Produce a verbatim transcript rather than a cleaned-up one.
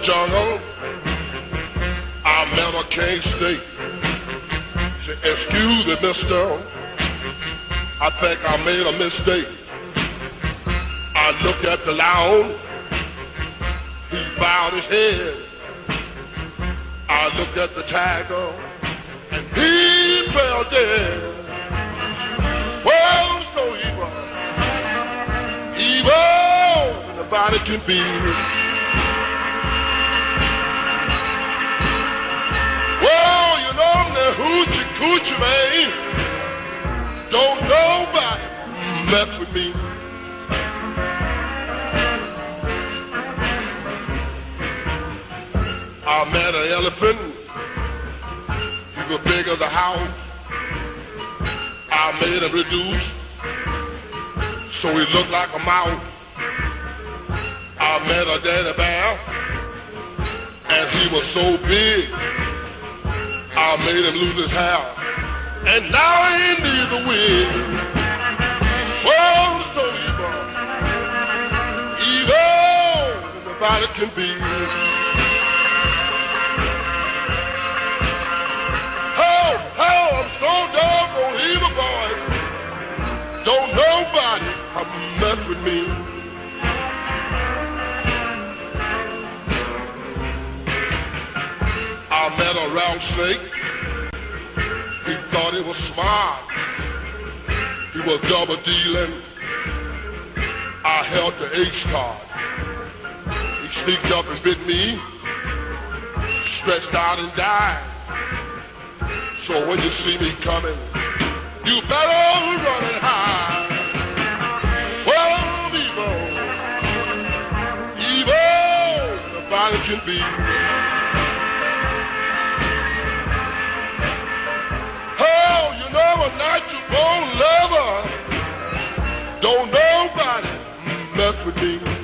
jungle, I met a Kane State. Said, excuse me, mister, I think I made a mistake. I looked at the lion, he bowed his head. I looked at the tiger, and he fell dead. Well, I'm so evil, evil than the body can be. Well, you know I'm the hoochie coochie, man. Don't nobody mess with me. I met an elephant. He was big as a house. I made him reduce, so he looked like a mouse. I met a daddy bear, and he was so big, I made him lose his hair, and now he needs a wig. Oh, so evil, evil than the body can be. So doggone evil, boy. Don't nobody come mess with me. I met a rattlesnake. He thought he was smart. He was double dealing. I held the ace card. He sneaked up and bit me, stretched out and died. So when you see me coming, you better run and hide. Well, I'm evil, evil the body can be. Oh, you know I'm a natural born lover. Don't nobody mess with me.